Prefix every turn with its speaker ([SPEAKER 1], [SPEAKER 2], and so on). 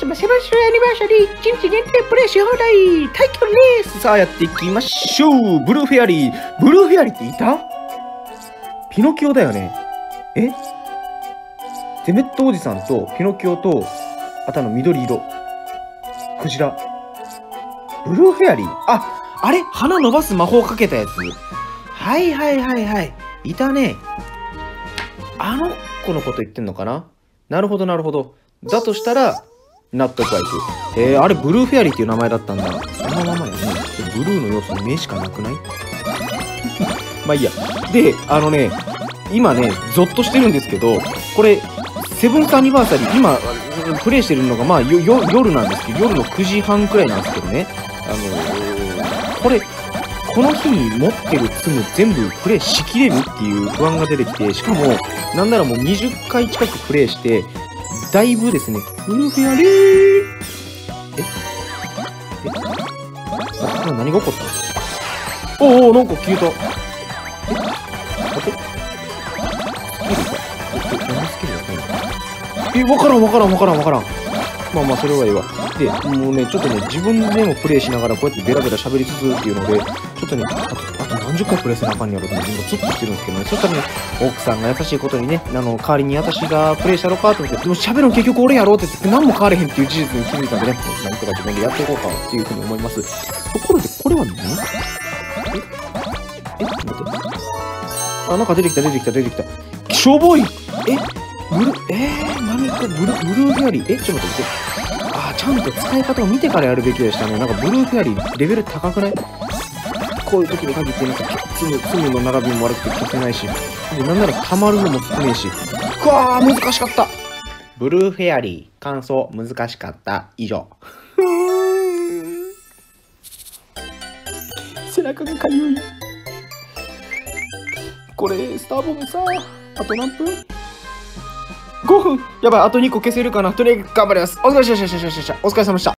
[SPEAKER 1] 様、セブンスアニバーサリー1日限定プレイし放題対局です。さあやっていきましょう。ブルーフェアリー。ブルーフェアリーっていた？ピノキオだよね。ゼメットおじさんとピノキオと、あと緑色。クジラ。ブルーフェアリー？あれ花伸ばす魔法かけたやつ。はい。いたね。あの子のこと言ってんのかな？なるほど。だとしたら、納得はいく。あれブルーフェアリーっていう名前だったんだ。そのままやね。ブルーの要素に目しかなくない？まあいいや。で、今ね、ゾッとしてるんですけど、これ、セブンスアニバーサリー、今、プレイしてるのが、まあ、夜なんですけど、夜の9時半くらいなんですけどね。この日に持ってるツム全部プレイしきれるっていう不安が出てきて、しかも、なんならもう20回近くプレイして、だいぶですね、ブルーフェアリーこれ何が起こったの？なんか消えた。わからん。まあ、それはいいわ。で、もうね、ちょっとね、自分でもプレイしながら、こうやってベラベラ喋りつつっていうので、ちょっとね、あと何十回プレイせなあかんやろって、今ずっとしてるんですけどね、そしたらね、奥さんが優しいことにね、代わりに私がプレイしたろかと思って、でも喋るの結局俺やろうって言って、何も変われへんっていう事実に気づいたんでね、なんとか自分でやっていこうかっていうふうに思います。ところで、これは何？待って。なんか出てきた。しょぼい！何これブルーフェアリー？ちょっと待って。ちゃんと使い方を見てからやるべきでしたね。なんかブルーフェアリーレベル高くない？こういう時に限ってなんかツムの並びも悪くて消せないし、なんなら溜まるのも少ねえし。難しかった。ブルーフェアリー感想難しかった。以上。背中がかゆい。これスターボムさ、あと何分？5分。やばい、あと2個消せるかな。とりあえず頑張ります。お疲れ様でした。